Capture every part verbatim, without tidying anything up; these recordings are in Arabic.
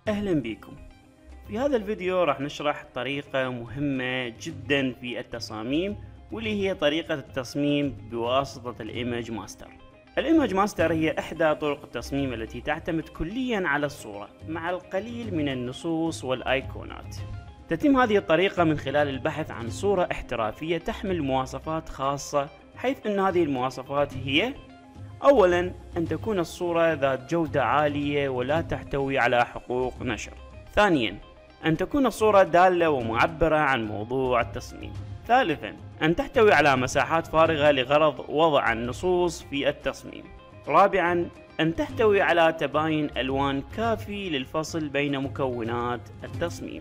أهلا بكم. في هذا الفيديو راح نشرح طريقة مهمة جدا في التصاميم، واللي هي طريقة التصميم بواسطة الإيمج ماستر. الإيمج ماستر هي إحدى طرق التصميم التي تعتمد كليا على الصورة مع القليل من النصوص والآيقونات. تتم هذه الطريقة من خلال البحث عن صورة احترافية تحمل مواصفات خاصة، حيث أن هذه المواصفات هي: أولا، أن تكون الصورة ذات جودة عالية ولا تحتوي على حقوق نشر. ثانيا، أن تكون الصورة دالة ومعبرة عن موضوع التصميم. ثالثا، أن تحتوي على مساحات فارغة لغرض وضع النصوص في التصميم. رابعا، أن تحتوي على تباين ألوان كافي للفصل بين مكونات التصميم.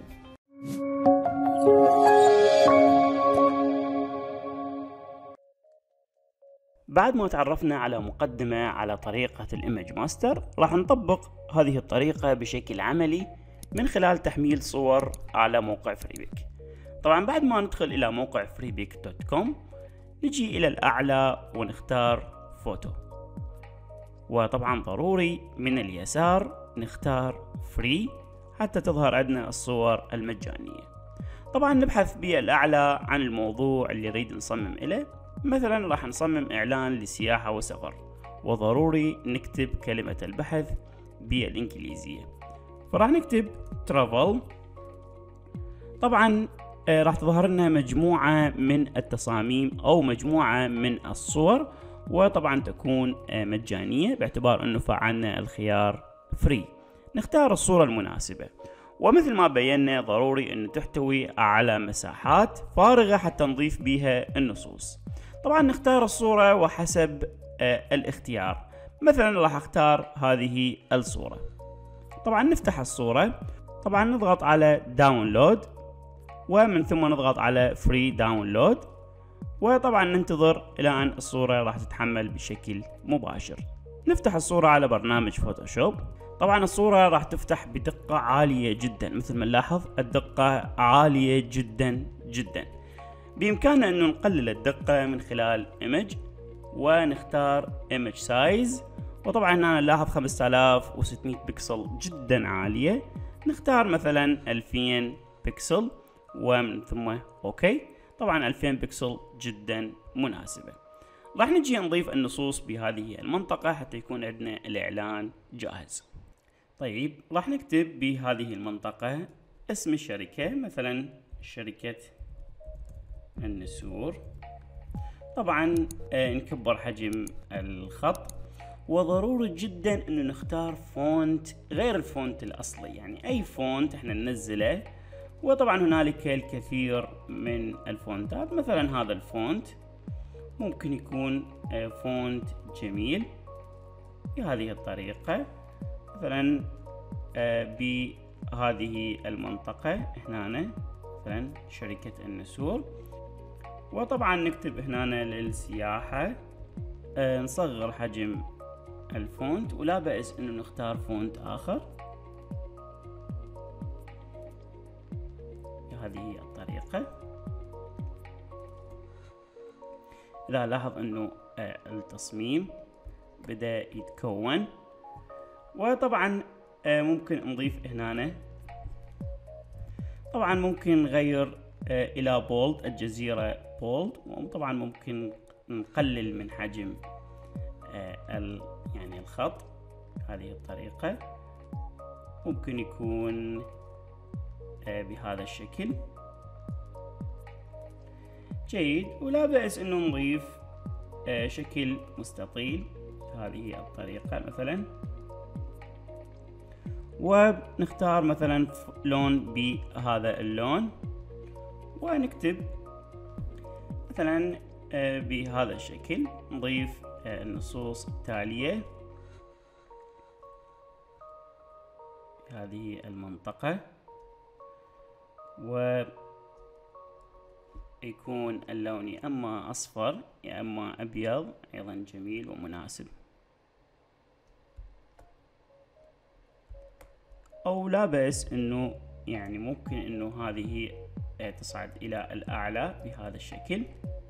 بعد ما تعرفنا على مقدمة على طريقة الإيمج ماستر، راح نطبق هذه الطريقة بشكل عملي من خلال تحميل صور على موقع فريبيك. طبعا بعد ما ندخل إلى موقع فريبيك دوت كوم، نجي إلى الأعلى ونختار فوتو، وطبعا ضروري من اليسار نختار فري حتى تظهر عندنا الصور المجانية. طبعا نبحث بالأعلى عن الموضوع اللي نريد نصمم إليه. مثلا راح نصمم إعلان لسياحة وسفر، وضروري نكتب كلمة البحث بالإنجليزية، فراح نكتب travel. طبعا آه راح تظهر لنا مجموعة من التصاميم أو مجموعة من الصور، وطبعا تكون آه مجانية باعتبار أنه فعلنا الخيار فري. نختار الصورة المناسبة، ومثل ما بينا ضروري أن تحتوي على مساحات فارغة حتى نضيف بها النصوص. طبعا نختار الصورة وحسب آه الاختيار. مثلا راح اختار هذه الصورة. طبعا نفتح الصورة، طبعا نضغط على داونلود، ومن ثم نضغط على فري داونلود، وطبعا ننتظر الى ان الصورة راح تتحمل بشكل مباشر. نفتح الصورة على برنامج فوتوشوب. طبعا الصورة راح تفتح بدقة عالية جدا، مثل ما نلاحظ الدقة عالية جدا جدا. بإمكاننا أنه نقلل الدقة من خلال Image، ونختار Image Size، وطبعا هنا نلاحظ خمسة آلاف وستمائة بكسل جدا عالية. نختار مثلا ألفين بكسل، ومن ثم أوكي. طبعا ألفين بكسل جدا مناسبة. راح نجي نضيف النصوص بهذه المنطقة حتى يكون عندنا الإعلان جاهز. طيب راح نكتب بهذه المنطقة اسم الشركة، مثلا شركة النسور. طبعا آه نكبر حجم الخط، وضروري جدا انه نختار فونت غير الفونت الاصلي، يعني اي فونت احنا ننزله. وطبعا هنالك الكثير من الفونتات، مثلا هذا الفونت ممكن يكون آه فونت جميل بهذه الطريقة. مثلا آه بهذه المنطقة هنا مثلا شركة النسور، وطبعا نكتب هنا للسياحة. آه نصغر حجم الفونت، ولا بأس انه نختار فونت اخر بهذه الطريقة. لا لاحظ انه آه التصميم بدأ يتكون. وطبعا آه ممكن نضيف هنا، طبعا ممكن نغير آه الى بولد، الجزيرة بولد. وطبعا ممكن نقلل من حجم آه يعني الخط هذه الطريقة. ممكن يكون آه بهذا الشكل جيد، ولا بأس انه نضيف آه شكل مستطيل هذه الطريقة مثلا، ونختار مثلا لون بهذا اللون، ونكتب مثلا بهذا الشكل. نضيف النصوص التالية هذه المنطقة، ويكون اللون يا اما اصفر يا اما ابيض، ايضا جميل ومناسب. او لا بأس انه يعني ممكن انه هذه تصعد الى الاعلى بهذا الشكل،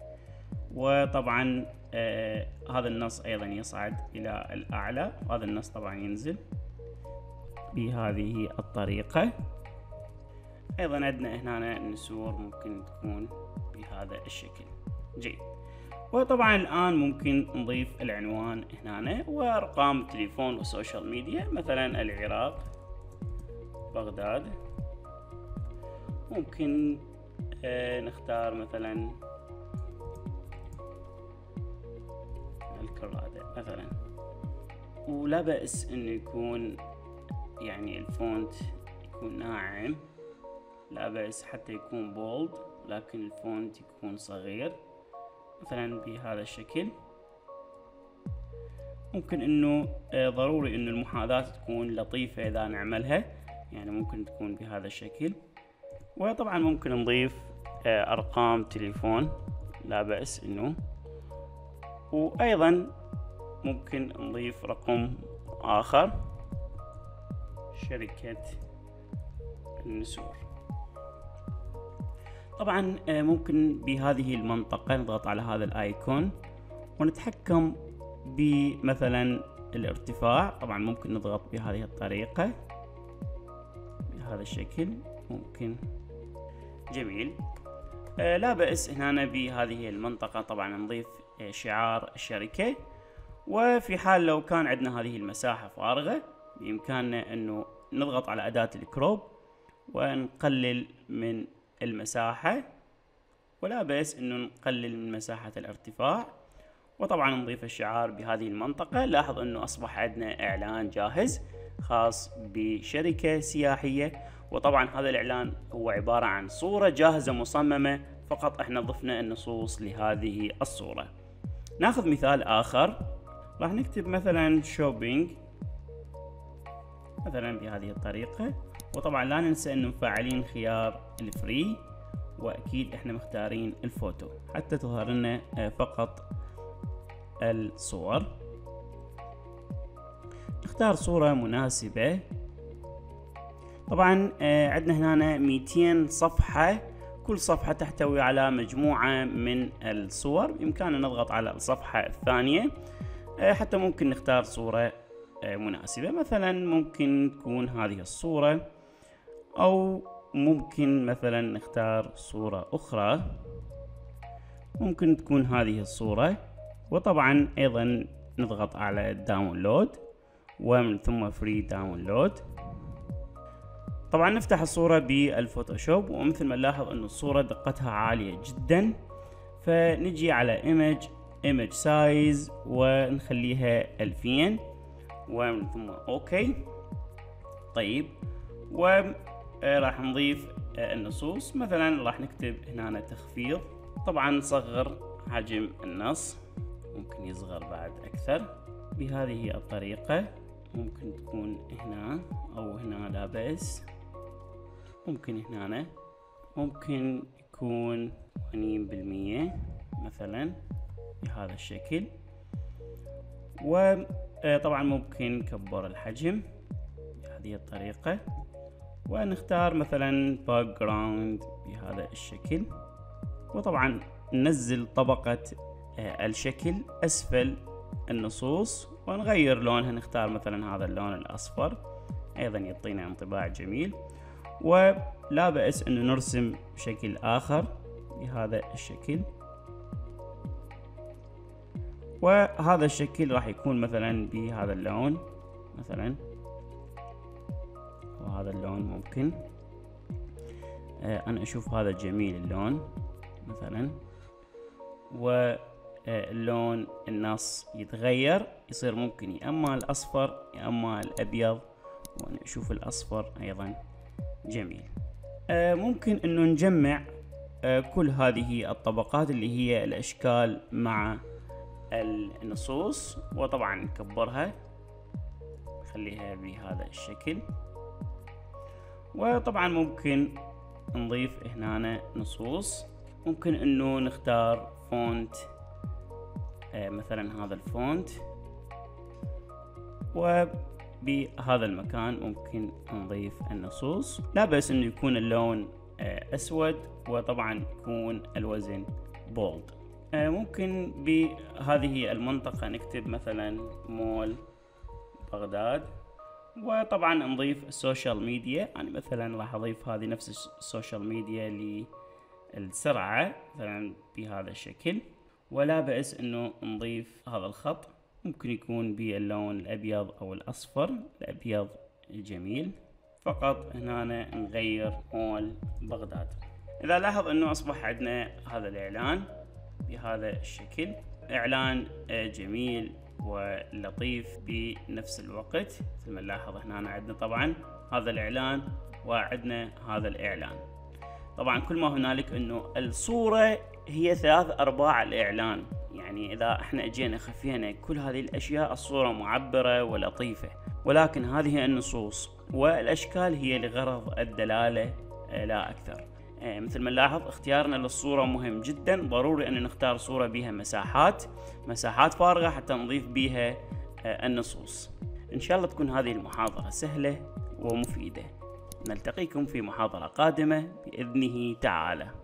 وطبعا آه هذا النص ايضا يصعد الى الاعلى، وهذا النص طبعا ينزل. بهذه الطريقة. أيضا عندنا هنا النسور ممكن تكون بهذا الشكل. جيد. وطبعا الآن ممكن نضيف العنوان هنا وأرقام التليفون والسوشيال ميديا، مثلا العراق، بغداد. ممكن آه نختار مثلا الكرادة مثلا، ولا بأس انه يكون يعني الفونت يكون ناعم، لا بأس حتى يكون بولد لكن الفونت يكون صغير مثلا بهذا الشكل. ممكن انه آه ضروري انه المحاذاة تكون لطيفة اذا نعملها، يعني ممكن تكون بهذا الشكل. وطبعا ممكن نضيف آه ارقام تليفون، لا بأس انه، وايضا ممكن نضيف رقم اخر، شركة النسور. طبعا ممكن بهذه المنطقة نضغط على هذا الايكون ونتحكم بمثلا الارتفاع. طبعا ممكن نضغط بهذه الطريقة بهذا الشكل، ممكن. جميل. آه لا بأس هنا بهذه المنطقة طبعا نضيف آه شعار الشركة. وفي حال لو كان عندنا هذه المساحة فارغة بإمكاننا أنه نضغط على أداة الكروب ونقلل من المساحة، ولا بأس أنه نقلل من مساحة الارتفاع. وطبعا نضيف الشعار بهذه المنطقة. لاحظ أنه أصبح عندنا إعلان جاهز خاص بشركة سياحية، وطبعا هذا الإعلان هو عبارة عن صورة جاهزة مصممة، فقط احنا ضفنا النصوص لهذه الصورة. ناخذ مثال آخر، راح نكتب مثلا شوبينج مثلا بهذه الطريقة. وطبعا لا ننسى انه مفعلين خيار الفري، واكيد احنا مختارين الفوتو حتى تظهر لنا فقط الصور. نختار صورة مناسبة. طبعا عندنا هنا مئتين صفحة، كل صفحة تحتوي على مجموعة من الصور. بإمكاننا نضغط على الصفحة الثانية حتى ممكن نختار صورة مناسبة، مثلا ممكن تكون هذه الصورة، أو ممكن مثلا نختار صورة أخرى ممكن تكون هذه الصورة. وطبعا أيضا نضغط على الداونلود ومن ثم فري داونلود. طبعا نفتح الصورة بالفوتوشوب، ومثل ما نلاحظ أن الصورة دقتها عالية جدا، فنجي على image image size ونخليها ألفين ومن ثم اوكي. طيب، وراح نضيف النصوص، مثلا راح نكتب هنا تخفيض. طبعا نصغر حجم النص، ممكن يصغر بعد اكثر بهذه الطريقة. ممكن تكون هنا او هنا، لا بأس. ممكن هنا، ممكن يكون ثمانين بالمية مثلا بهذا الشكل. وطبعا ممكن نكبر الحجم بهذه الطريقة، ونختار مثلا باك جراوند بهذا الشكل. وطبعا ننزل طبقة الشكل أسفل النصوص ونغير لونها، نختار مثلا هذا اللون الأصفر، أيضا يعطينا انطباع جميل. ولا بأس أنه نرسم بشكل آخر بهذا الشكل، وهذا الشكل راح يكون مثلا بهذا اللون مثلا، وهذا اللون ممكن. آه أنا أشوف هذا جميل اللون مثلا. واللون النص يتغير، يصير ممكن يا اما الاصفر يا اما الابيض، وانا اشوف الاصفر ايضا جميل. آه ممكن انه نجمع آه كل هذه الطبقات اللي هي الاشكال مع النصوص، وطبعا نكبرها نخليها بهذا الشكل. وطبعا ممكن نضيف هنا نصوص، ممكن انه نختار فونت آه مثلا هذا الفونت، وبهذا المكان ممكن نضيف النصوص. لا بأس انه يكون اللون آه اسود، وطبعا يكون الوزن بولد. آه ممكن بهذه المنطقة نكتب مثلا مول بغداد، وطبعا نضيف السوشيال ميديا، يعني مثلا راح اضيف هذه نفس السوشيال ميديا للسرعة مثلا بهذا الشكل. ولا بأس انه نضيف هذا الخط، ممكن يكون باللون الابيض او الاصفر، الابيض جميل. فقط هنا نغير مول بغداد. اذا لاحظ انه اصبح عندنا هذا الاعلان بهذا الشكل، اعلان جميل ولطيف بنفس الوقت. مثل ما نلاحظ هنا عندنا طبعا هذا الاعلان وعندنا هذا الاعلان. طبعا كل ما هنالك انه الصورة هي ثلاث ارباع الاعلان، يعني اذا احنا اجينا خفينا كل هذه الاشياء الصورة معبرة ولطيفة، ولكن هذه النصوص والاشكال هي لغرض الدلالة لا اكثر. مثل ما نلاحظ اختيارنا للصورة مهم جدا، ضروري ان نختار صورة بها مساحات مساحات فارغة حتى نضيف بها النصوص. ان شاء الله تكون هذه المحاضرة سهلة ومفيدة. نلتقيكم في محاضرة قادمة بإذنه تعالى.